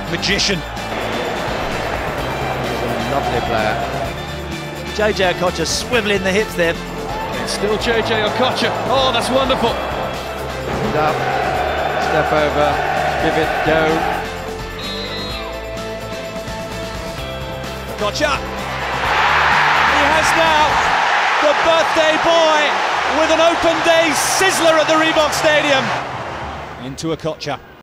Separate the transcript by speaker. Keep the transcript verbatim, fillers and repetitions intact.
Speaker 1: magician.
Speaker 2: He's a lovely player.
Speaker 3: J J Okocha swiveling the hips there.
Speaker 1: It's still J J Okocha. Oh, that's wonderful.
Speaker 2: Stand up, step over, give it go.
Speaker 1: Okocha. He has now the birthday boy with an open day sizzler at the Reebok Stadium. Into Okocha.